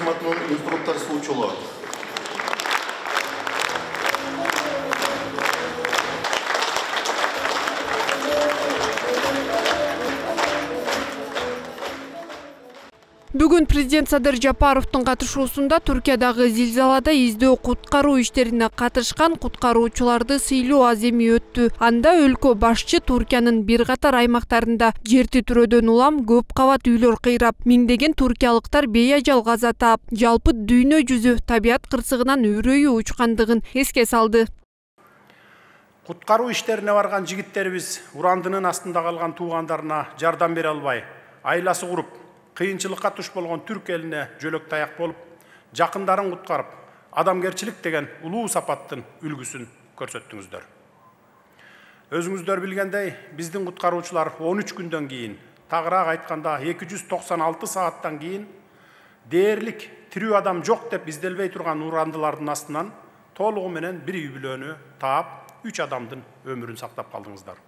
кызматынын инструктор суучулу. Бүгүн президент Садыр Жапаровдун катышуусунда Түркиядагы зилзалада издөө куткаруу иштерине катышкан куткаруучуларды сыйлоо аземи өттү. Анда өлкө башчы Түркиянын бир катар аймактарында жер титирөөдөн улам көп кабат үйлөр кыйрап, миңдеген туркиялыктар бейажал каза таап, жалпы дүйнө жүзү табият кырсыгынан үрөйү учкандыгын эске салды. Куткаруу иштерине барган жигиттерибиз урандынын астында калган туугандарына жардам бере албай, айласы куруп, кыйынчылыкка туш болгон түрк элине жөлөк таяк болуп, жакындарын куткарып, адамгерчилик деген улуу сапаттын үлгүсүн көрсөттүңүздөр. Өзүңүздөр билгендей, биздин куткаруучулар 13 күндөн кийин, тагыраак айтканда 296 сааттан кийин дээрлик тирүү адам жок деп изделбей турган урандылардын астынан толугу менен бир үй бүлөнү таап, 3 адамдын өмүрүн сактап калдыңыздар.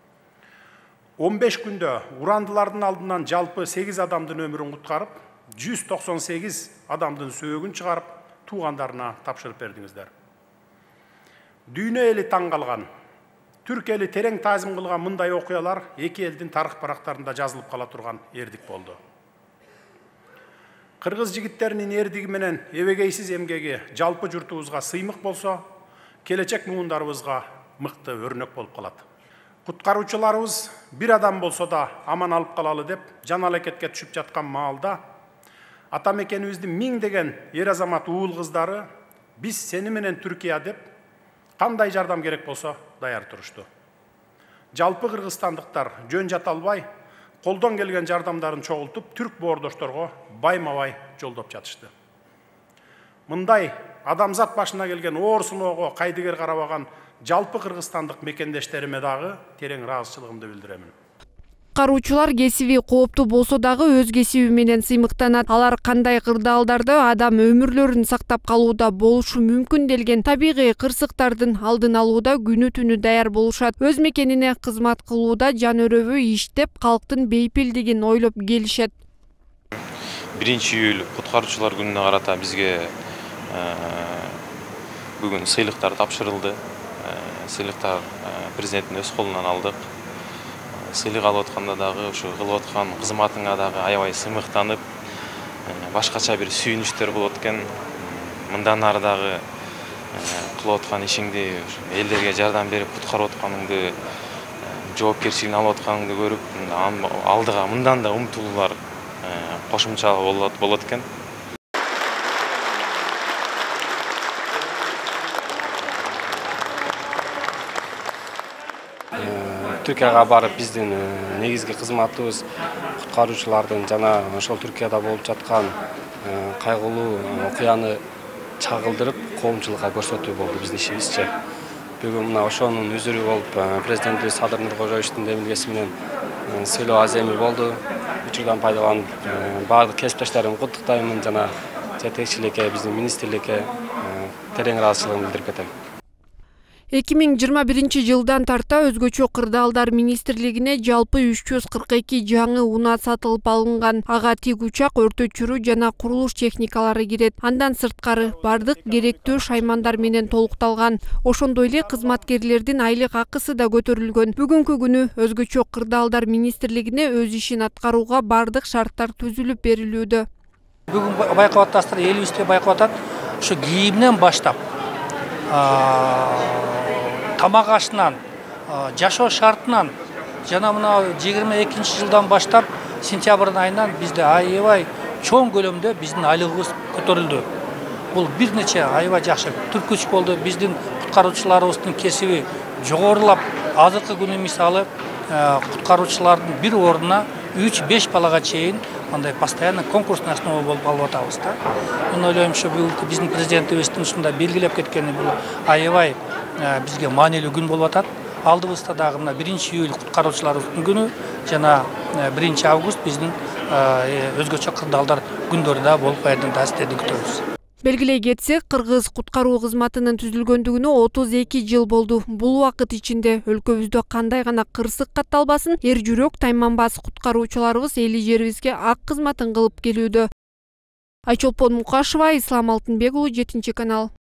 15 күндө урандылардын алдынан жалпы 8 адамдын өмүрүн куткарып, 198 адамдын сөөгүн чыгарып, туугандарына тапшырып бердиңиздер. Дүйнө эли таң калган, түрк эли терең таазим кылган мындай окуялар эки элдин тарых барактарында жазылып кала турган эрдик болду. Кыргыз жигиттеринин эрдиги менен эбегейсиз эмгеги жалпы журтубузга сыймык болсо, келечек муундарыбызга мыкты өрнөк болуп калат. Куткаруучуларыбыз бир адам болсо да аман алып калалы деп жан алакетке түшүп жаткан маалда ата мекенибиздин миңдеген эр азамат уул кыздары биз сени менен Түркия деп кандай жардам керек болсо даяр турушту. Жалпы кыргызстандыктар жөн жата албай, колдон келген жардамдарын чогултуп, түрк боордошторго байма-бай жолдоп жатышты. Мындай адамзат башына келген оор сыноого кайдыгер карабаган жалпы кыргызстандык мекендештериме дагы терең ыраазычылыгымды билдиремин. Куткаруучулар кесиби кооптуу болсо дагы өз кесиби менен сыймыктанат. Алар кандай кырдаалдарда адам өмүрлөрүн сактап калууда болушу мүмкүн делген табигый кырсыктардын алдын алууда күнү түнү даяр болушат. Өз мекенине кызмат кылууда жан өрөбү иштеп, калктын бейпилдигин ойлоп келишет. 1-июль куткаруучулар күнүнө карата бизге бүгүн сыйлыктар тапшырылды. Сыйлыктар президенттин өз колунан алдык. Сыйлык алып атканда дагы ушу кылып аткан кызматыңа дагы аябай сыймыктанып, башкача бир сүйүнүчтөр болот экен. Мындан ары дагы кылып аткан ишиңди, элдерге жардам берип куткарып атканыңды, жоопкерчилигин алып атканыңды көрүп, алдыга мындан да умтулуулар кошумча болот экен. Түркияга барып биздин негизги кызматыбыз куткаруучулардын жана ошол Түркияда болуп жаткан кайгылуу окуяны чагылдырып, коомчулукка көрсөтүү болду биздин ишибизчи. Бүгүн мына ошонун үзүрү болуп президентибиз Садыр Нуркожоевичтин демилгеси менен сыйлоо аземи болду. Учурдан пайдаланып баардык кесиптештеримди куттуктаймын жана жетекчиликке, биздин министрликке терең ыраазычылыгымды билдирип кетем. 2021 жылдан тарта өзгөчө кырдаалдар министрлигине жалпы 342 жаңы унаа сатылып алынган. Ага тик учак, өртө өчүрүү жана курулуш техникалары кирет. Андан сырткары бардык керектүү шаймандар менен толукталган. Ошондой эле кызматкерлердин айлык акысы да көтөрүлгөн. Бүгүнкү күнү өзгөчө кырдаалдар министрлигине өз ишин аткарууга бардык шарттар түзүлүп берилүүдө. Бүгүн байкап атасыздар, элибизде байкап атат. Ушу кийимден баштап тамак ашынан, жашоо шартынан жана мына 22 жылдан баштап сентябрдын айынан бизде аябай чоң көлөмдө биздин айлыгыбыз көтөрүлдү. Бул бир нече аябай жакшы түркүч болду. Биздин куткаруучуларыбыздын кесиби жогорулап, азыркы күнү мисалы куткаруучулардын бир ордуна 3-5 балага чейин андай постоянно конкурсный основа болуп алып атабыз да. Мен ойлойм, ушу биздин президентибиздин ушундай белгилеп кеткени бул аябай бизге маанилүү күн болуп атат. Алдыбызда дагы мына 1-июль куткаруучуларыбыздын күнү жана 1-август биздин өзгөчө кырдаалдар күндөрү да болуп кайрадан да сиздерди күтөбүз. Белгилей кетсек, кыргыз куткаруу кызматынын түзүлгөндүгүнө 32 жыл болду. Бул убакыт ичинде өлкөбүздө кандай гана кырсык катталбасын, эр жүрөк тайманбас куткаруучуларыбыз эли жерибизге ак кызматын кылып келүүдө. Айчолпон Мукашева, Ислам Алтынбек уулу, 7 канал.